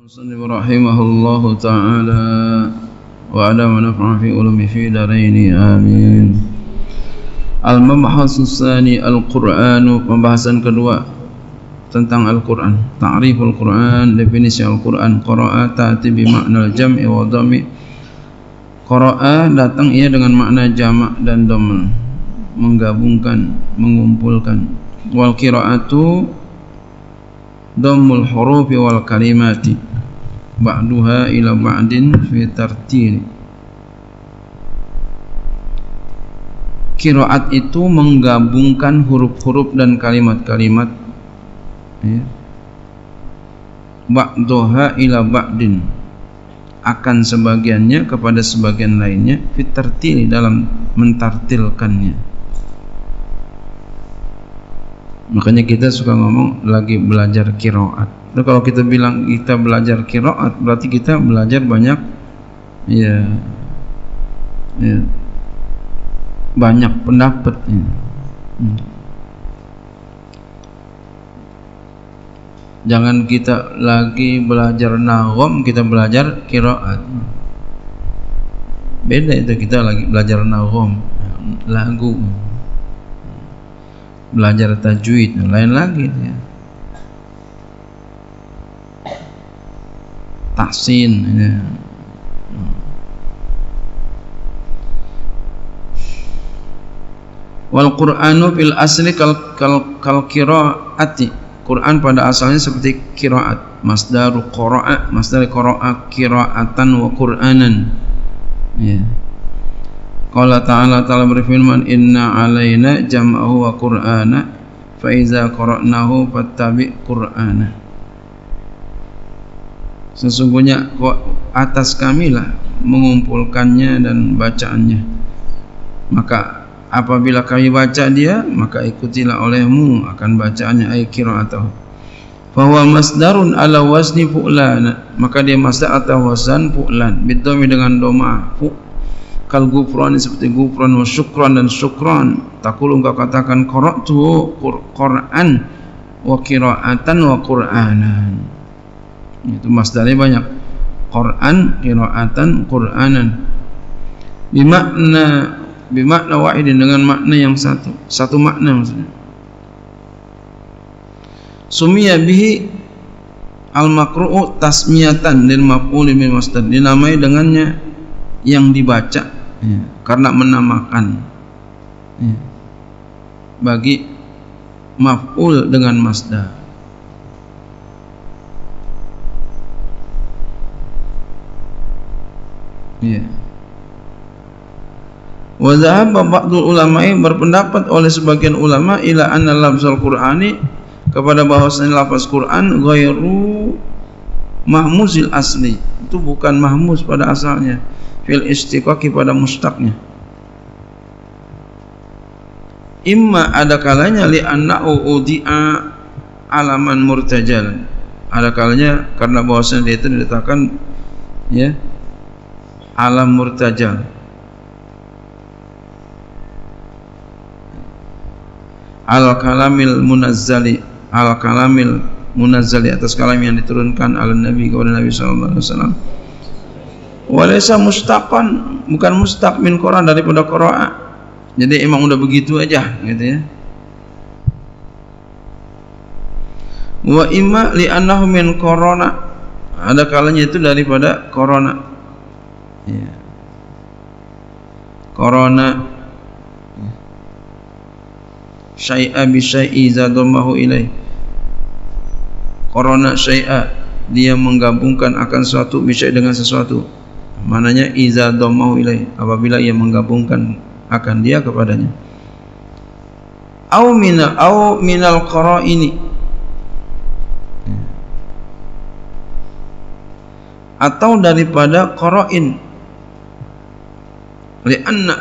Muslim rahimahullahu ta'ala wa ala wa naf'a fi ulumi fi daraini amin. Al-mabhasus tsani al-Qur'anu, pembahasan kedua tentang Al-Qur'an. Ta'riful Qur'an, definisi Al-Qur'an. Qara'a ta'ti bi ma'nal jam'i wa dhammi. Qara'a datang ia dengan makna jamak dan dhamma, menggabungkan, mengumpulkan. Wal qira'atu dhammul hurufi wal kalimati ba'duha ila ba'din fi tartil. Qiraat itu menggabungkan huruf-huruf dan kalimat-kalimat, ya. Ba'duha ila ba'din, akan sebagiannya kepada sebagian lainnya, fi tartil, dalam mentartilkannya. Makanya kita suka ngomong lagi belajar qiraat. Nah, kalau kita bilang kita belajar qiraat, berarti kita belajar banyak, ya banyak pendapat. Jangan kita lagi belajar nagham, kita belajar qiraat. Beda itu, kita lagi belajar nagham, lagu, belajar tajwid, lain lagi ya. Tahsin, ya. Wal Qur'anu fil asli kal qiraati. Quran pada asalnya seperti qiraat. Masdaru qara'a, masdar qara'a qira'atan wa qur'anan. Ya. Qala ta'ala berfirman, inna alaina jam'ahu wa qur'ana fa iza qara'nahu fattabi' qur'ana. Sesungguhnya atas kamilah mengumpulkannya dan bacaannya, maka apabila kami baca dia, maka ikutilah olehmu akan bacaannya, ay qira'atahu. Fa huwa masdarun ala wazni fu'lan, maka dia masdar atau wazan fu'lan, bidhammi dengan dhamma. Kal gufran, seperti gufran, wa syukran dan syukran. Taqulu, engkau katakan, qara'tu Qur'an wa qira'atan wa qur'anan. Itu masdarnya banyak, Qur'an, qira'atan, qur'anan. Bimakna wahidin, dengan makna yang satu makna maksudnya. Sumiya bihi al-maqru'u tasmiyatan lil maf'ul bil masdar, dinamai dengannya yang dibaca, ya, karena menamakan, ya, bagi maf'ul dengan masdar. Ya. Wa dhahaba ba'dul ulama'i, berpendapat oleh sebagian ulama, ila anna lafzul qur'ani, kepada bahwasanya lafaz Quran ghairu mahmuzil asli, itu bukan mahmuz pada asalnya, fil istiqaqi, pada mustaqnya. Imma, ada kalanya, li annahu udi'a alaman murtajal, ada kalanya karena bahwasanya dia itu diletakkan, ya, alam murtajal. Al-kalamil munazzali, al-kalamil munazzali, atas kalam yang diturunkan ala Nabi, kepada Nabi sallallahu alaihi wasallam. Walaysa mustaqan, bukan mustaq min Quran, daripada qira'a. Jadi emang udah begitu aja gitu ya. Wa imma li annahu min corona, ada kalanya itu daripada corona. Ya. Corona syai'a bi syai'i zadamahu ilaih. Corona syai'a, dia menggabungkan akan sesuatu, bi syai' dengan sesuatu. Maknanya iza dhammahu ilaih, apabila ia menggabungkan akan dia kepadanya. Au minal qara'ini, atau daripada qara'in. Lianna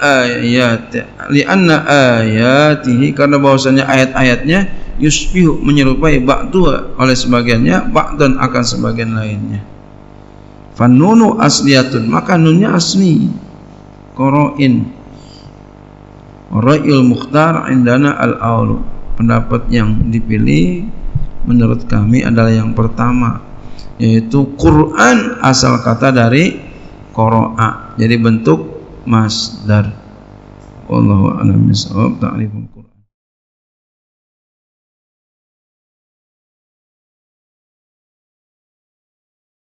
ayatihi, karena bahwasanya ayat-ayatnya yusbihu, menyerupai, ba'du, oleh sebagiannya, ba'dan, akan sebagian lainnya. Fanunu asliyatun, maka nunnya asli, qara'in. Ra'yul mukhtar indana al-awlu, pendapat yang dipilih menurut kami adalah yang pertama. yaitu Quran, asal kata dari qara'a, jadi bentuk masdar. Wallahu a'lam bishawab. Ta'riful Quran.